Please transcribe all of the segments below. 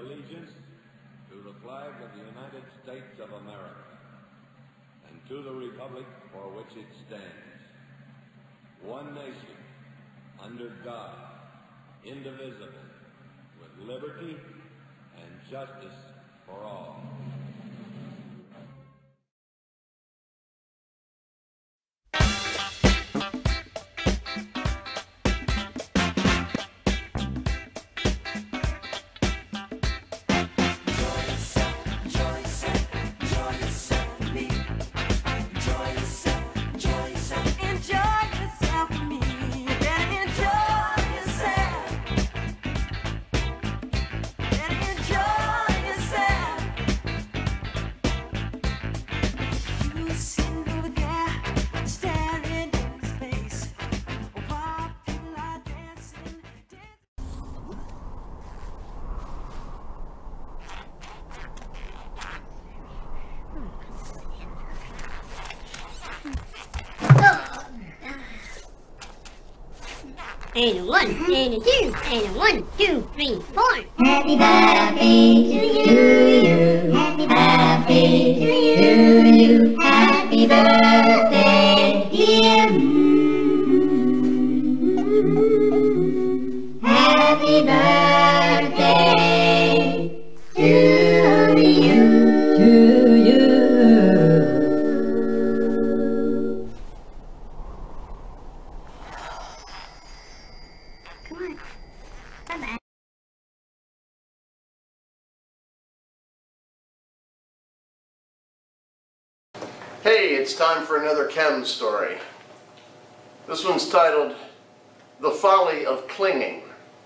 allegiance to the flag of the United States of America and to the republic for which it stands, one nation, under God, indivisible, with liberty and justice for all. And a 1, and a 2, and a 1, 2, 3, 4. Happy birthday to you. Happy birthday to you. Happy birthday, dear. Happy birthday to you. To you. Come on. Bye-bye. Hey, it's time for another Chem story. This one's titled, The Folly of Clinging.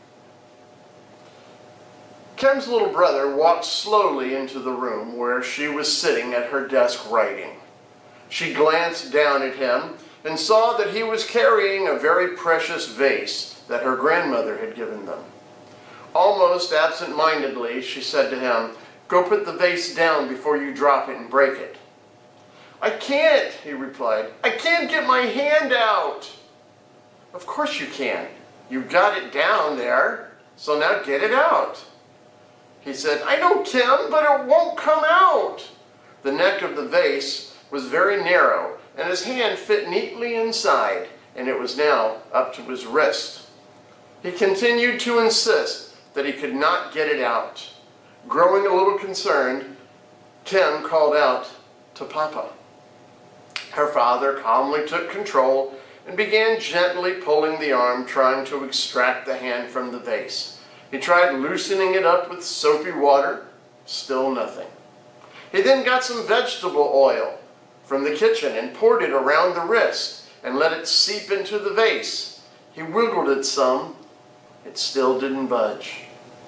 Chem's little brother walked slowly into the room where she was sitting at her desk writing. She glanced down at him and saw that he was carrying a very precious vase that her grandmother had given them. Almost absent-mindedly, she said to him, "Go put the vase down before you drop it and break it." "I can't," he replied. "I can't get my hand out." "Of course you can. You got it down there, so now get it out." He said, "I know, Chem, but it won't come out." The neck of the vase was very narrow, and his hand fit neatly inside, and it was now up to his wrist. He continued to insist that he could not get it out. Growing a little concerned, Chem called out to Papa. Her father calmly took control and began gently pulling the arm, trying to extract the hand from the vase. He tried loosening it up with soapy water, still nothing. He then got some vegetable oil from the kitchen and poured it around the wrist and let it seep into the vase. He wiggled it some. It still didn't budge.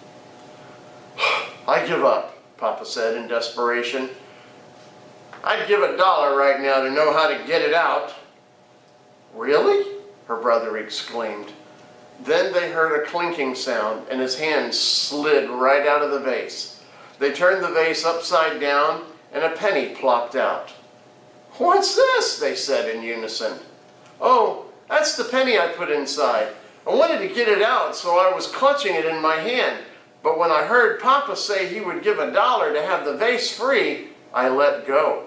"I give up," Papa said in desperation. "I'd give $1 right now to know how to get it out." "Really?" her brother exclaimed. Then they heard a clinking sound, and his hand slid right out of the vase. They turned the vase upside down, and a penny plopped out. "What's this?" they said in unison. "Oh, that's the penny I put inside. I wanted to get it out, so I was clutching it in my hand. But when I heard Papa say he would give $1 to have the vase free, I let go."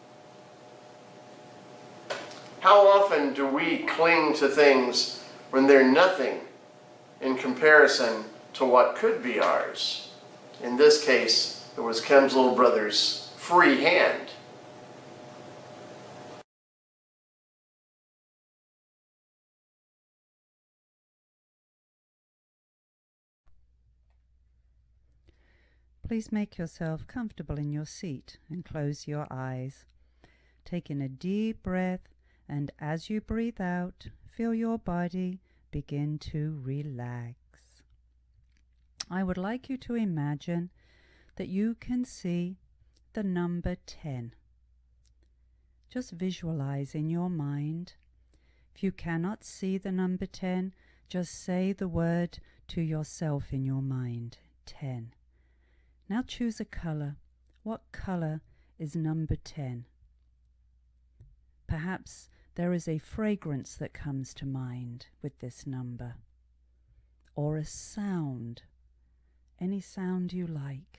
How often do we cling to things when they're nothing in comparison to what could be ours? In this case, it was Chem's little brother's free hand. Please make yourself comfortable in your seat and close your eyes. Take in a deep breath, and as you breathe out, feel your body begin to relax. I would like you to imagine that you can see the number 10. Just visualize in your mind. If you cannot see the number 10, just say the word to yourself in your mind, 10. Now choose a color. What color is number 10? Perhaps there is a fragrance that comes to mind with this number, or a sound. any sound you like.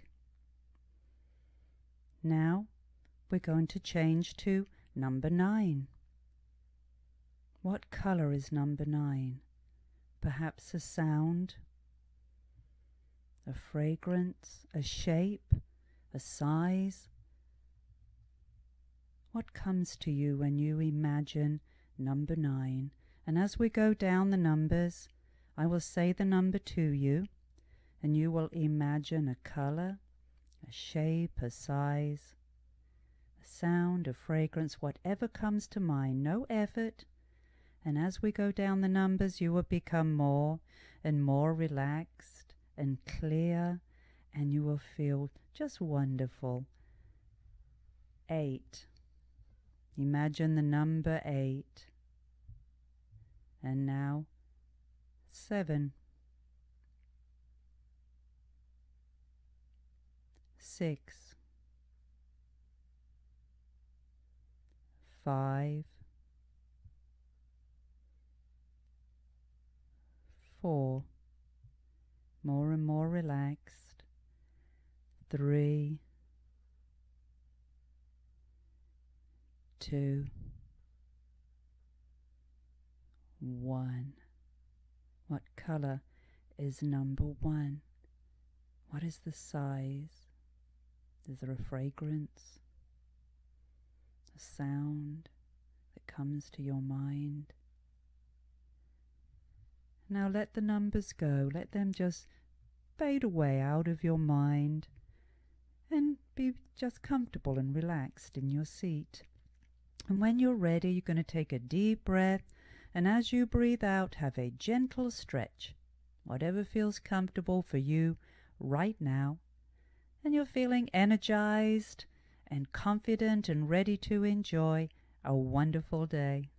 Now we're going to change to number 9. What color is number 9? Perhaps a sound, a fragrance, a shape, a size. What comes to you when you imagine number 9? And as we go down the numbers, I will say the number to you, and you will imagine a color, a shape, a size, a sound, a fragrance, whatever comes to mind. No effort. And as we go down the numbers, you will become more and more relaxed and clear, and you will feel just wonderful. 8. Imagine the number 8. And now 7. 6. 5. 4. More and more relaxed. 3. 2. 1. What color is number 1? What is the size? Is there a fragrance? A sound that comes to your mind? Now let the numbers go. Let them just fade away out of your mind and be just comfortable and relaxed in your seat. And when you're ready, you're going to take a deep breath, and as you breathe out, have a gentle stretch, whatever feels comfortable for you right now. And you're feeling energized and confident and ready to enjoy a wonderful day.